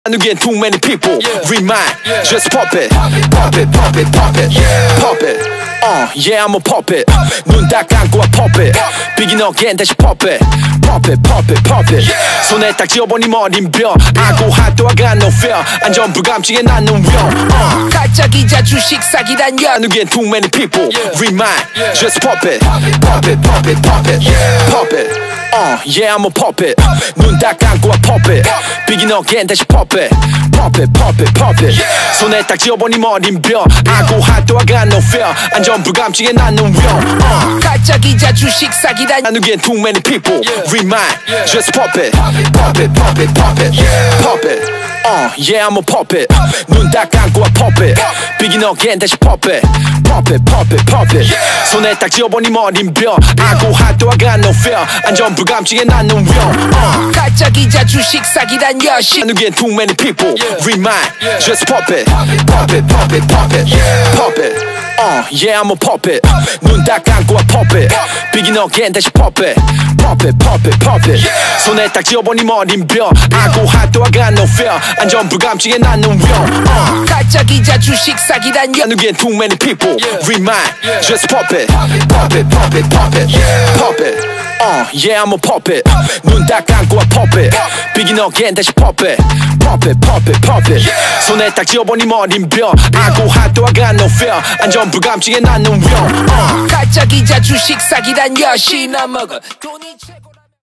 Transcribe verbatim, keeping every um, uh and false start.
I get too many people. Yeah. Remind, Yeah. just pop it, Pop it, pop it, pop it, pop it, Yeah. pop it. Uh, yeah, I'm a pop it. 눈 딱 감고 와 pop it. Begin again, 다시 pop it, pop it, pop it, pop it. Yeah. 손에 딱 쥐어보니 머린 뼈. 아고 핫도 I got no fear. 안전 불감증에 나는 위험. Uh, 가짜기자 주식 사기단 연 I get too many people. Yeah. Remind, Yeah. just pop it, Pop it, pop it, pop it, pop it, Yeah. pop it. Uh, yeah, I'm a pop it. 눈 딱 감고 와 pop it. Begin again, 다시 pop it, pop it, pop it, pop it. Yeah. 손에 딱 쥐어보니 머린 뼈. 아고 핫도 I got no fear. 안전 불감증에 나는 위험. Uh, 가짜기자 주식 사기단 I get too many people. Yeah. Remind, Yeah. just pop it, Pop it, pop it, pop it, pop it, Yeah. pop it. Uh, yeah, I'm a pop it. 눈 딱 감고 와 pop it. Begin again, 다시 pop it, pop it, pop it, pop it. Yeah. 손에 딱 쥐어보니 머린 뼈. 아고 핫도 I got no fear. 안전 불감증에 나는 위험. Uh, 가짜기자 주식 사기단 여신 I get too many people. Yeah. Remind, Yeah. just pop it, Pop it, pop it, pop it, pop it, Yeah. pop it. Uh, yeah, I'm a pop it. 눈 딱 감고 와 pop it. Begin again, 다시 pop it, pop it, pop it, pop it. Yeah. 손에 딱 쥐어보니 머린 뼈. 아고 핫도 I got no fear. 안전 불감증에 나는 위험. Uh, 가짜기자 주식 사기단 연 I get too many people. Yeah. Remind, Yeah. just pop it, Pop it, pop it, pop it, pop it, Yeah. pop it. Uh, yeah, I'm a pop it. 눈 딱 감고 와 pop it. Begin again, 다시 pop it, pop it, pop it, pop it. Yeah. 손에 딱 쥐어보니 머린 뼈. 아고 핫도 I got no fear. 안전 불감증에 나는 위험. Uh, 가짜기자 주식 사기단 여신 나 먹어 돈이 최고